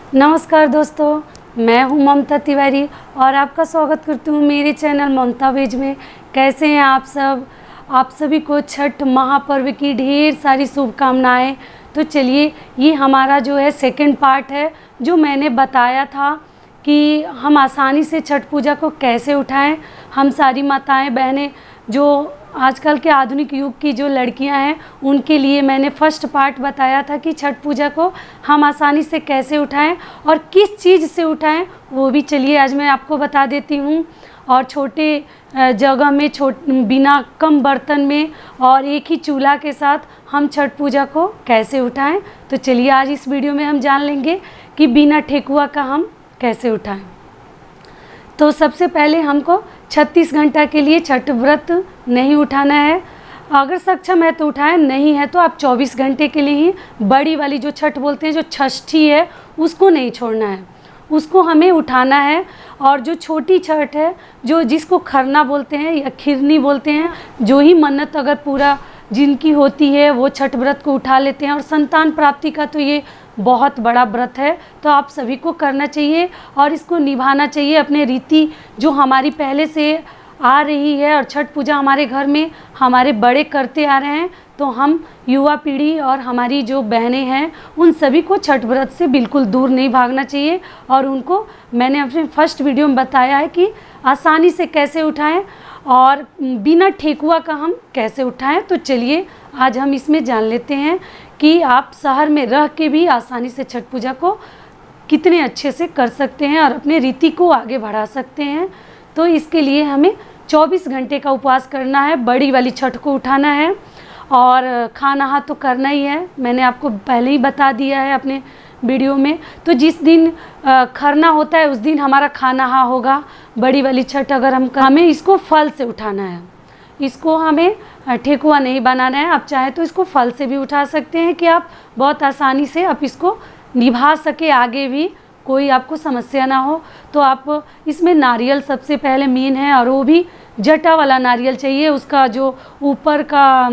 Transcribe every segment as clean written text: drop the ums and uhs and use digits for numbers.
नमस्कार दोस्तों, मैं हूं ममता तिवारी और आपका स्वागत करती हूं मेरे चैनल ममता वेज में। कैसे हैं आप सब? आप सभी को छठ महापर्व की ढेर सारी शुभकामनाएं। तो चलिए, ये हमारा जो है सेकंड पार्ट है, जो मैंने बताया था कि हम आसानी से छठ पूजा को कैसे उठाएं। हम सारी माताएं बहनें जो आजकल के आधुनिक युग की जो लड़कियां हैं, उनके लिए मैंने फर्स्ट पार्ट बताया था कि छठ पूजा को हम आसानी से कैसे उठाएं और किस चीज़ से उठाएं, वो भी चलिए आज मैं आपको बता देती हूं। और छोटे जगह में बिना कम बर्तन में और एक ही चूल्हा के साथ हम छठ पूजा को कैसे उठाएं। तो चलिए आज इस वीडियो में हम जान लेंगे कि बिना ठेकुआ का हम कैसे उठाएं। तो सबसे पहले हमको 36 घंटा के लिए छठ व्रत नहीं उठाना है। अगर सक्षम है तो उठाएं, नहीं है तो आप 24 घंटे के लिए ही बड़ी वाली जो छठ बोलते हैं, जो षष्ठी है, उसको नहीं छोड़ना है, उसको हमें उठाना है। और जो छोटी छठ है, जो जिसको खरना बोलते हैं या खिरनी बोलते हैं, जो ही मन्नत अगर पूरा जिनकी होती है वो छठ व्रत को उठा लेते हैं। और संतान प्राप्ति का तो ये बहुत बड़ा व्रत है, तो आप सभी को करना चाहिए और इसको निभाना चाहिए। अपने रीति जो हमारी पहले से आ रही है और छठ पूजा हमारे घर में हमारे बड़े करते आ रहे हैं, तो हम युवा पीढ़ी और हमारी जो बहनें हैं, उन सभी को छठ व्रत से बिल्कुल दूर नहीं भागना चाहिए। और उनको मैंने अपने फर्स्ट वीडियो में बताया है कि आसानी से कैसे उठाएं और बिना ठेकुआ का हम कैसे उठाएं। तो चलिए आज हम इसमें जान लेते हैं कि आप शहर में रह के भी आसानी से छठ पूजा को कितने अच्छे से कर सकते हैं और अपने रीति को आगे बढ़ा सकते हैं। तो इसके लिए हमें 24 घंटे का उपवास करना है, बड़ी वाली छठ को उठाना है और खाना तो करना ही है। मैंने आपको पहले ही बता दिया है अपने वीडियो में। तो जिस दिन खरना होता है उस दिन हमारा खाना होगा बड़ी वाली छठ। अगर हमें इसको फल से उठाना है, इसको हमें ठेकुआ नहीं बनाना है। आप चाहे तो इसको फल से भी उठा सकते हैं कि आप बहुत आसानी से आप इसको निभा सके, आगे भी कोई आपको समस्या ना हो। तो आप इसमें नारियल सबसे पहले मेन है, और वो भी जटा वाला नारियल चाहिए। उसका जो ऊपर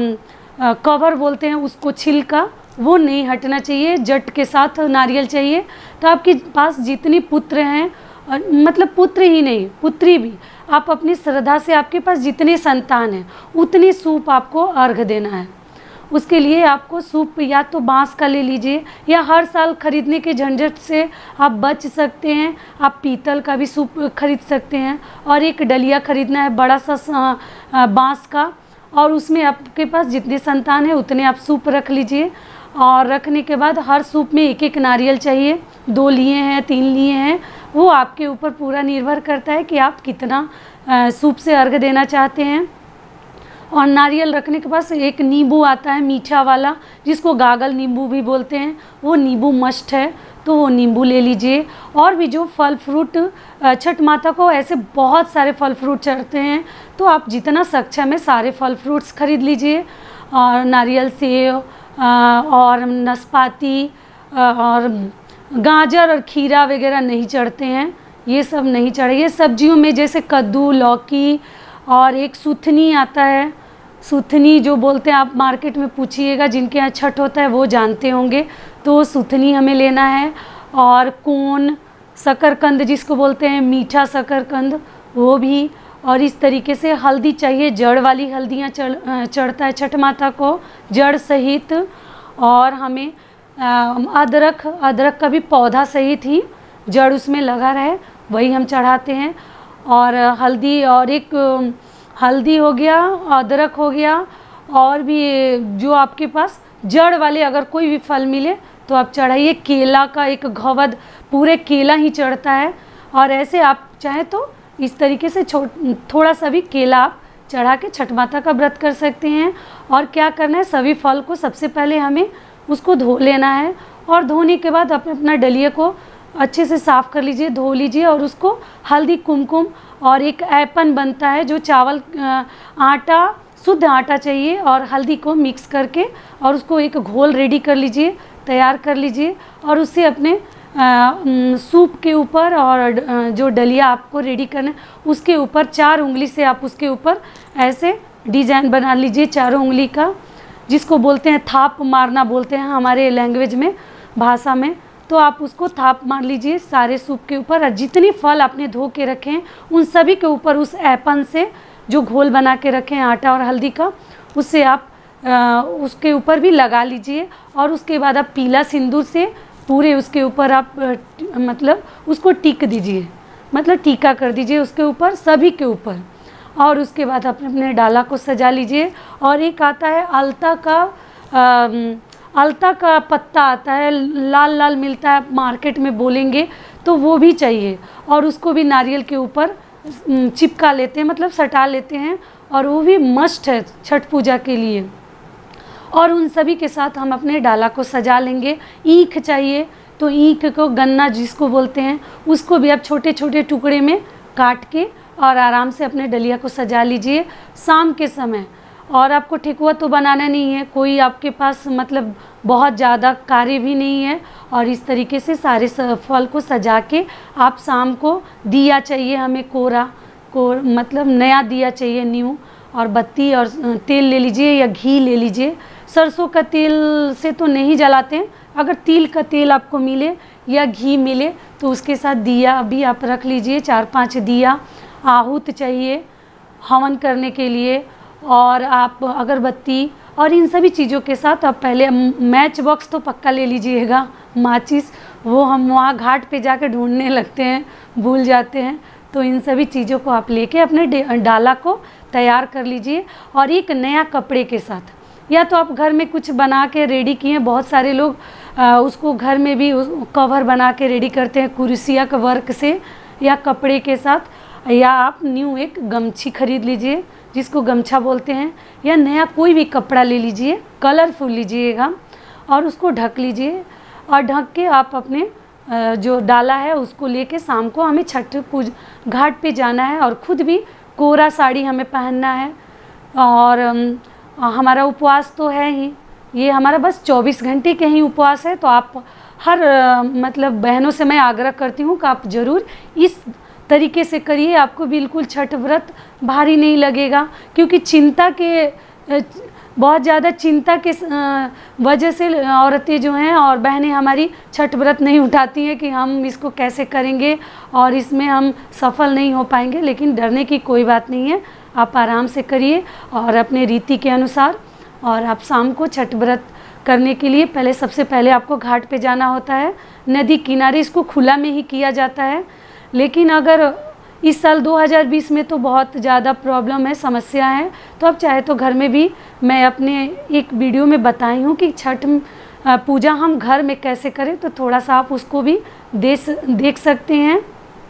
का कवर बोलते हैं, उसको छिलका वो नहीं हटना चाहिए, जट के साथ नारियल चाहिए। तो आपके पास जितनी पुत्र हैं, मतलब पुत्र ही नहीं पुत्री भी, आप अपनी श्रद्धा से आपके पास जितने संतान हैं उतने सूप आपको अर्घ देना है। उसके लिए आपको सूप या तो बांस का ले लीजिए, या हर साल खरीदने के झंझट से आप बच सकते हैं, आप पीतल का भी सूप खरीद सकते हैं। और एक डलिया खरीदना है बड़ा सा बांस का, और उसमें आपके पास जितने संतान हैं उतने आप सूप रख लीजिए। और रखने के बाद हर सूप में एक एक नारियल चाहिए, 2 लिए हैं 3 लिए हैं, वो आपके ऊपर पूरा निर्भर करता है कि आप कितना सूप से अर्घ देना चाहते हैं। और नारियल रखने के बाद एक नींबू आता है मीठा वाला, जिसको गागल नींबू भी बोलते हैं, वो नींबू मस्ट है, तो वो नींबू ले लीजिए। और भी जो फल फ्रूट, छठ माता को ऐसे बहुत सारे फल फ्रूट चढ़ते हैं, तो आप जितना सक्षम है सारे फल फ्रूट्स खरीद लीजिए। और नारियल, सेब और नाशपाती और गाजर और खीरा वगैरह नहीं चढ़ते हैं, ये सब नहीं चढ़ेंगे। सब्जियों में जैसे कद्दू, लौकी और एक सुथनी आता है, सुथनी जो बोलते हैं, आप मार्केट में पूछिएगा, जिनके यहाँ छठ होता है वो जानते होंगे। तो सुथनी हमें लेना है। और कोन, शकरकंद जिसको बोलते हैं, मीठा शकरकंद, वो भी। और इस तरीके से हल्दी चाहिए, जड़ वाली हल्दियाँ चढ़ता है छठ माता को, जड़ सहित। और हमें अदरक का भी पौधा सहित ही जड़ उसमें लगा रहे, वही हम चढ़ाते हैं। और हल्दी, और एक हल्दी हो गया, अदरक हो गया, और भी जो आपके पास जड़ वाले अगर कोई भी फल मिले तो आप चढ़ाइए। केला का एक घवद, पूरे केला ही चढ़ता है। और ऐसे आप चाहे तो इस तरीके से थोड़ा सा भी केला आप चढ़ा के छठ माता का व्रत कर सकते हैं। और क्या करना है, सभी फल को सबसे पहले हमें उसको धो लेना है। और धोने के बाद अपना डलिया को अच्छे से साफ़ कर लीजिए, धो लीजिए। और उसको हल्दी, कुमकुम और एक ऐपन बनता है, जो चावल आटा, शुद्ध आटा चाहिए, और हल्दी को मिक्स करके और उसको एक घोल रेडी कर लीजिए, तैयार कर लीजिए। और उससे अपने सूप के ऊपर, और जो डलिया आपको रेडी करना है उसके ऊपर 4 उंगली से आप उसके ऊपर ऐसे डिज़ाइन बना लीजिए, 4 उंगली का, जिसको बोलते हैं थाप मारना बोलते हैं हमारे लैंग्वेज में, भाषा में। तो आप उसको थाप मार लीजिए सारे सूप के ऊपर, और जितनी फल आपने धो के रखे हैं उन सभी के ऊपर उस ऐपन से जो घोल बना के रखे हैं आटा और हल्दी का, उससे आप उसके ऊपर भी लगा लीजिए। और उसके बाद आप पीला सिंदूर से पूरे उसके ऊपर आप मतलब उसको टिक दीजिए, मतलब टीका कर दीजिए उसके ऊपर, सभी के ऊपर। और उसके बाद आप अपने डाला को सजा लीजिए। और एक आता है अलता का पत्ता आता है, लाल लाल मिलता है, मार्केट में बोलेंगे तो वो भी चाहिए, और उसको भी नारियल के ऊपर चिपका लेते हैं, मतलब सटा लेते हैं, और वो भी मस्ट है छठ पूजा के लिए। और उन सभी के साथ हम अपने डाला को सजा लेंगे। ईख चाहिए तो ईख को, गन्ना जिसको बोलते हैं, उसको भी आप छोटे छोटे टुकड़े में काट के और आराम से अपने डलिया को सजा लीजिए शाम के समय। और आपको ठेकुआ तो बनाना नहीं है, कोई आपके पास मतलब बहुत ज़्यादा कार्य भी नहीं है, और इस तरीके से सारे फल को सजा के आप शाम को, दिया चाहिए हमें मतलब नया दिया चाहिए, न्यू, और बत्ती और तेल ले लीजिए या घी ले लीजिए। सरसों का तेल से तो नहीं जलाते हैं, अगर तिल का तेल आपको मिले या घी मिले तो उसके साथ दिया भी आप रख लीजिए, 4-5 दिया। आहूत चाहिए हवन करने के लिए, और आप अगरबत्ती, और इन सभी चीज़ों के साथ आप पहले मैच बॉक्स तो पक्का ले लीजिएगा, माचिस, वो हम वहाँ घाट पे जाके ढूंढने लगते हैं, भूल जाते हैं। तो इन सभी चीज़ों को आप लेके अपने डाला को तैयार कर लीजिए। और एक नया कपड़े के साथ, या तो आप घर में कुछ बना के रेडी किए, बहुत सारे लोग उसको घर में भी कवर बना के रेडी करते हैं कुर्सिया का वर्क से या कपड़े के साथ, या आप न्यू एक गमछी खरीद लीजिए जिसको गमछा बोलते हैं, या नया कोई भी कपड़ा ले लीजिए, कलरफुल लीजिएगा, और उसको ढक लीजिए। और ढक के आप अपने जो डाला है उसको लेके शाम को हमें छठ पूजा घाट पे जाना है, और ख़ुद भी कोरा साड़ी हमें पहनना है। और हमारा उपवास तो है ही, ये हमारा बस 24 घंटे के ही उपवास है। तो आप हर मतलब बहनों से मैं आग्रह करती हूँ कि आप ज़रूर इस तरीके से करिए, आपको बिल्कुल छठ व्रत भारी नहीं लगेगा। क्योंकि बहुत ज़्यादा चिंता के वजह से औरतें जो हैं और बहनें हमारी छठ व्रत नहीं उठाती हैं कि हम इसको कैसे करेंगे और इसमें हम सफल नहीं हो पाएंगे। लेकिन डरने की कोई बात नहीं है, आप आराम से करिए और अपने रीति के अनुसार। और आप शाम को छठ व्रत करने के लिए सबसे पहले आपको घाट पे जाना होता है, नदी किनारे। इसको खुला में ही किया जाता है, लेकिन अगर इस साल 2020 में तो बहुत ज़्यादा प्रॉब्लम है, समस्या है, तो आप चाहे तो घर में भी, मैं अपने एक वीडियो में बताई हूँ कि छठ पूजा हम घर में कैसे करें, तो थोड़ा सा आप उसको भी देख सकते हैं,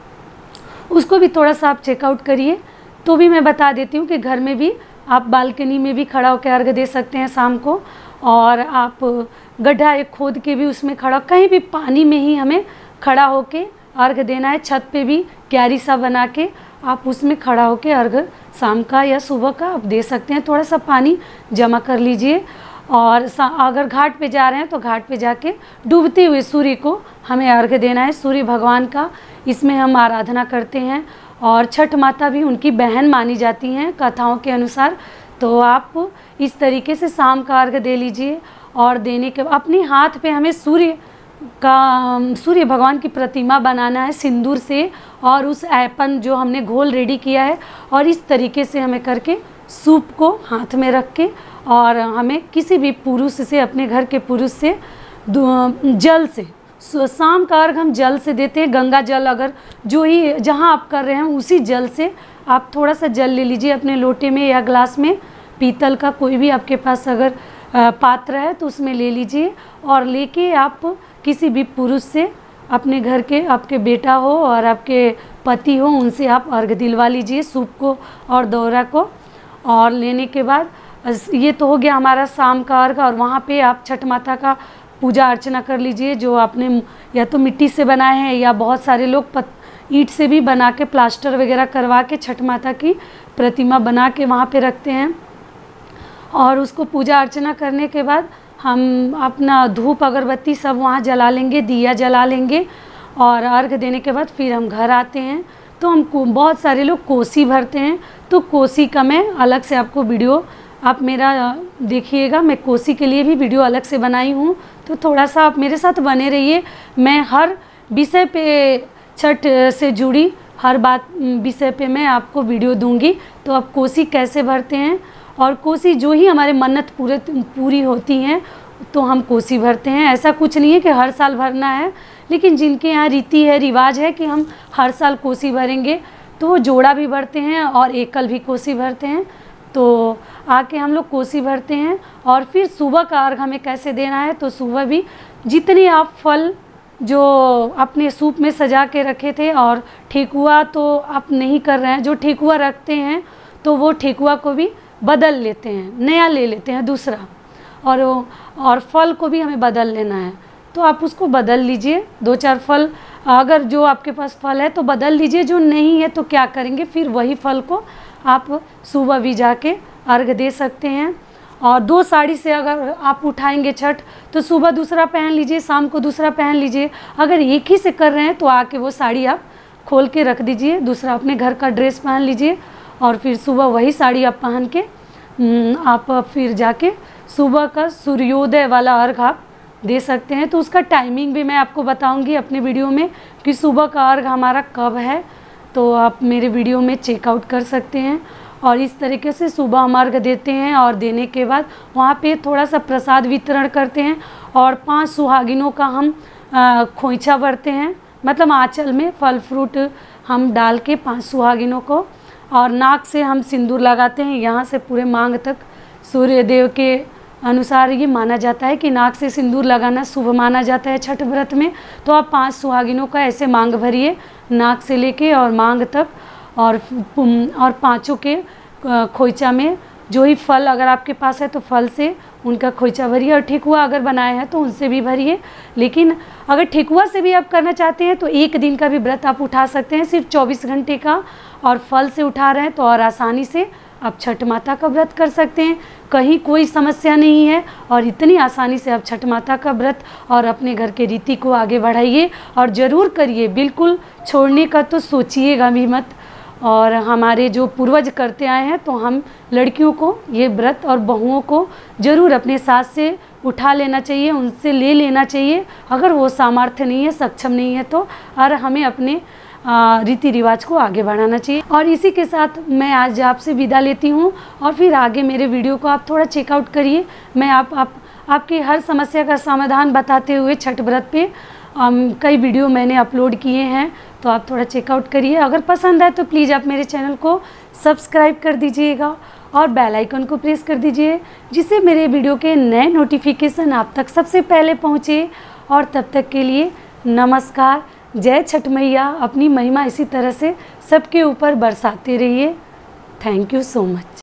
उसको भी थोड़ा सा आप चेकआउट करिए। तो भी मैं बता देती हूँ कि घर में भी आप बालकनी में भी खड़ा होकर अर्घ दे सकते हैं शाम को, और आप गड्ढा एक खोद के भी उसमें खड़ा, कहीं भी पानी में ही हमें खड़ा होके अर्घ देना है। छत पे भी क्यारी सा बना के आप उसमें खड़ा होके अर्घ शाम का या सुबह का आप दे सकते हैं। थोड़ा सा पानी जमा कर लीजिए। और अगर घाट पे जा रहे हैं तो घाट पे जाके डूबते हुए सूर्य को हमें अर्घ देना है, सूर्य भगवान का इसमें हम आराधना करते हैं। और छठ माता भी उनकी बहन मानी जाती हैं कथाओं के अनुसार। तो आप इस तरीके से शाम का अर्घ दे लीजिए। और देने के अपने हाथ पे हमें सूर्य भगवान की प्रतिमा बनाना है सिंदूर से, और उस ऐपन जो हमने घोल रेडी किया है, और इस तरीके से हमें करके सूप को हाथ में रख के, और हमें किसी भी पुरुष से, अपने घर के पुरुष से जल से, शाम का अर्घ हम जल से देते हैं। गंगा जल, अगर जो ही जहाँ आप कर रहे हैं उसी जल से आप थोड़ा सा जल ले लीजिए अपने लोटे में या ग्लास में, पीतल का कोई भी आपके पास अगर पात्र है तो उसमें ले लीजिए। और लेके आप किसी भी पुरुष से, अपने घर के, आपके बेटा हो और आपके पति हो, उनसे आप अर्घ दिलवा लीजिए सूप को और दौरा को। और लेने के बाद ये तो हो गया हमारा शाम का अर्घ। और वहाँ पे आप छठ माता का पूजा अर्चना कर लीजिए, जो आपने या तो मिट्टी से बनाए हैं या बहुत सारे लोग ईंट से भी बना के, प्लास्टर वगैरह करवा के छठ माता की प्रतिमा बना के वहाँ पे रखते हैं। और उसको पूजा अर्चना करने के बाद हम अपना धूप अगरबत्ती सब वहाँ जला लेंगे, दिया जला लेंगे। और अर्घ देने के बाद फिर हम घर आते हैं। तो हम बहुत सारे लोग कोसी भरते हैं, तो कोसी का मैं अलग से आपको वीडियो आप मेरा देखिएगा, मैं कोसी के लिए भी वीडियो अलग से बनाई हूँ, तो थोड़ा सा आप मेरे साथ बने रहिए। मैं हर विषय पे, छठ से जुड़ी हर बात विषय पे मैं आपको वीडियो दूंगी। तो आप कोसी कैसे भरते हैं, और कोसी जो ही हमारे मन्नत पूरी होती हैं तो हम कोसी भरते हैं। ऐसा कुछ नहीं है कि हर साल भरना है, लेकिन जिनके यहाँ रीति है, रिवाज है कि हम हर साल कोसी भरेंगे, तो वो जोड़ा भी भरते हैं और एकल भी कोसी भरते हैं। तो आके हम लोग कोसी भरते हैं। और फिर सुबह का अर्घ हमें कैसे देना है, तो सुबह भी जितने आप फल जो अपने सूप में सजा के रखे थे, और ठेकुआ तो आप नहीं कर रहे हैं, जो ठेकुआ रखते हैं तो वो ठेकुआ को भी बदल लेते हैं, नया ले लेते हैं दूसरा, और फल को भी हमें बदल लेना है। तो आप उसको बदल लीजिए, 2-4 फल, अगर जो आपके पास फल है तो बदल लीजिए, जो नहीं है तो क्या करेंगे, फिर वही फल को आप सुबह भी जाके अर्घ दे सकते हैं। और 2 साड़ी से अगर आप उठाएंगे छठ, तो सुबह दूसरा पहन लीजिए, शाम को दूसरा पहन लीजिए। अगर एक ही से कर रहे हैं तो आके वो साड़ी आप खोल के रख दीजिए, दूसरा अपने घर का ड्रेस पहन लीजिए, और फिर सुबह वही साड़ी आप पहन के आप फिर जाके सुबह का सूर्योदय वाला अर्घ आप दे सकते हैं। तो उसका टाइमिंग भी मैं आपको बताऊंगी अपने वीडियो में कि सुबह का अर्घ हमारा कब है, तो आप मेरे वीडियो में चेकआउट कर सकते हैं। और इस तरीके से सुबह हम अर्घ देते हैं, और देने के बाद वहाँ पे थोड़ा सा प्रसाद वितरण करते हैं, और 5 सुहागिनों का हम खोइछा भरते हैं, मतलब आंचल में फल फ्रूट हम डाल के 5 सुहागिनों को, और नाक से हम सिंदूर लगाते हैं, यहाँ से पूरे मांग तक। सूर्य देव के अनुसार ये माना जाता है कि नाक से सिंदूर लगाना शुभ माना जाता है छठ व्रत में। तो आप 5 सुहागिनों का ऐसे मांग भरिए, नाक से लेके और मांग तक, और 5 के खोइचा में जो ही फल अगर आपके पास है तो फल से उनका खोइचा भरिए, और ठेकुआ अगर बनाए हैं तो उनसे भी भरिए। लेकिन अगर ठेकुआ से भी आप करना चाहते हैं तो 1 दिन का भी व्रत आप उठा सकते हैं, सिर्फ 24 घंटे का, और फल से उठा रहे हैं तो और आसानी से आप छठ माता का व्रत कर सकते हैं। कहीं कोई समस्या नहीं है, और इतनी आसानी से आप छठ माता का व्रत और अपने घर के रीति को आगे बढ़ाइए, और ज़रूर करिए, बिल्कुल छोड़ने का तो सोचिएगा भी मत। और हमारे जो पूर्वज करते आए हैं, तो हम लड़कियों को ये व्रत और बहुओं को ज़रूर अपने साथ से उठा लेना चाहिए, उनसे ले लेना चाहिए। अगर वो सामर्थ्य नहीं है, सक्षम नहीं है, तो और हमें अपने रीति रिवाज को आगे बढ़ाना चाहिए। और इसी के साथ मैं आज आपसे विदा लेती हूँ, और फिर आगे मेरे वीडियो को आप थोड़ा चेकआउट करिए। मैं आपकी हर समस्या का समाधान बताते हुए छठ व्रत पे कई वीडियो मैंने अपलोड किए हैं, तो आप थोड़ा चेकआउट करिए। अगर पसंद आए तो प्लीज़ आप मेरे चैनल को सब्सक्राइब कर दीजिएगा, और बेल आइकन को प्रेस कर दीजिए, जिससे मेरे वीडियो के नए नोटिफिकेशन आप तक सबसे पहले पहुँचे। और तब तक के लिए नमस्कार। जय छठ मैया। अपनी महिमा इसी तरह से सबके ऊपर बरसाते रहिए। Thank you so much.